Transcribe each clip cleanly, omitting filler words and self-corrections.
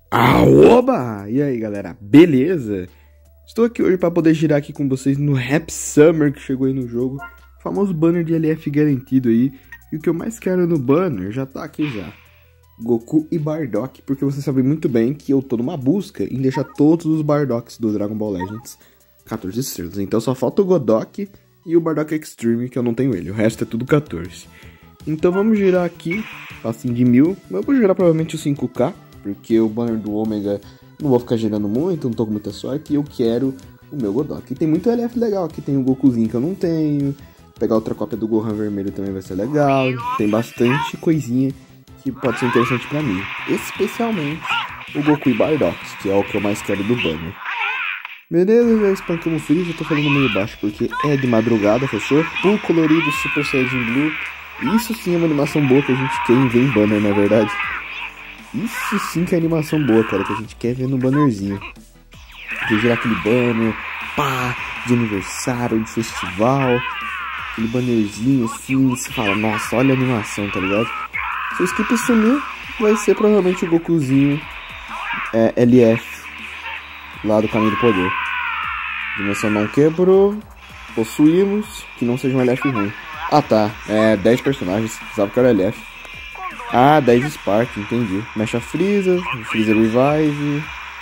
Aoba! E aí, galera, beleza? Estou aqui hoje para poder girar aqui com vocês no Happy Summer que chegou aí no jogo. O famoso banner de LF garantido aí. E o que eu mais quero no banner já tá aqui já. Goku e Bardock, porque vocês sabem muito bem que eu tô numa busca em deixar todos os Bardocks do Dragon Ball Legends 14 estrelas. Então só falta o Godok e o Bardock Extreme, que eu não tenho ele. O resto é tudo 14. Então vamos girar aqui, assim de 1000. Eu vou girar provavelmente o 5k. Porque o banner do Ômega não vou ficar girando muito, não tô com muita sorte. E eu quero o meu Godok. E tem muito LF legal aqui, tem o Gokuzinho que eu não tenho. Pegar outra cópia do Gohan vermelho também vai ser legal. Tem bastante coisinha que pode ser interessante pra mim. Especialmente o Goku e Bardock, que é o que eu mais quero do banner. Beleza, já espancamos o Freeza, eu tô falando meio baixo porque é de madrugada, fechou? Full colorido, Super Saiyajin Blue. Isso sim é uma animação boa que a gente quer ver em banner, na verdade. Isso sim que é animação boa, cara, que a gente quer ver no bannerzinho. De gerar aquele banner, pá, de aniversário, de festival. Aquele bannerzinho assim, você fala, nossa, olha a animação, tá ligado? Se o Skip sumir, vai ser provavelmente o Gokuzinho LF, lá do Caminho do Poder. Dimensão não quebrou, possuímos, que não seja um LF ruim. Ah tá, 10 personagens, sabe que era LF. Ah, 10 Spark, entendi. Mecha Freeza, Freeza Revive,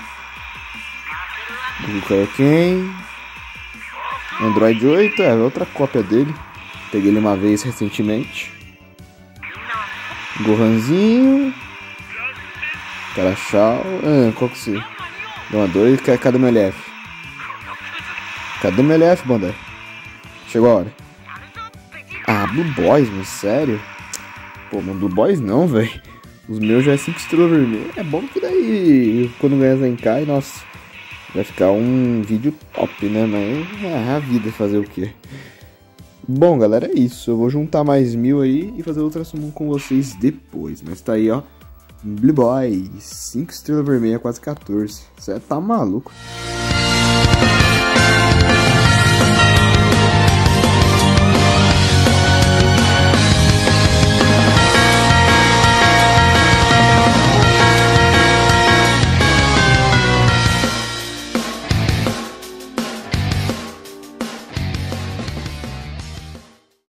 Goku Kaioken, Android 8, é outra cópia dele. Peguei ele uma vez recentemente. Gohanzinho, Karachal, qual que você? Deu 2, cadê meu LF? Cadê meu LF, Bandai? Chegou a hora. Ah, Blue Boys, mas sério? Pô, mas Blue Boys não, velho. Os meus já é 5 estrelas vermelhas. É bom que daí, quando ganhar Zenkai, nossa, vai ficar um vídeo top, né? Mas é a vida fazer o quê? Bom, galera, é isso. Eu vou juntar mais 1000 aí e fazer outra summon com vocês depois. Mas tá aí, ó. Blue Boys, 5 estrelas vermelhas, quase 14. Você tá maluco.